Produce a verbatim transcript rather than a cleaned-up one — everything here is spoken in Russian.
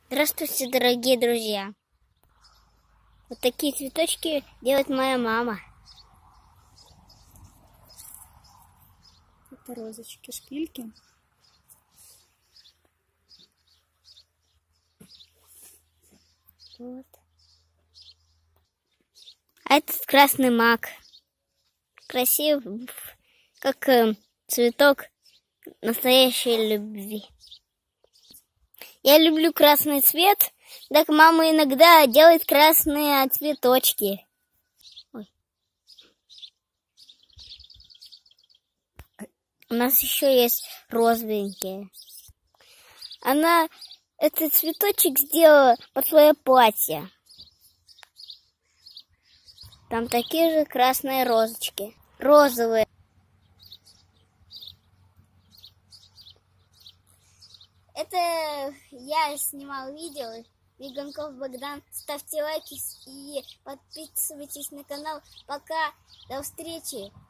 Здравствуйте, дорогие друзья! Вот такие цветочки делает моя мама. Это розочки, шпильки. Вот. А этот красный мак. Красив, как э, цветок настоящей любви. Я люблю красный цвет, так мама иногда делает красные цветочки. Ой. У нас еще есть розовенькие. Она этот цветочек сделала под свое платье. Там такие же красные розочки. Розовые. Это я снимал видео. Виганков Богдан. Ставьте лайки и подписывайтесь на канал. Пока. До встречи.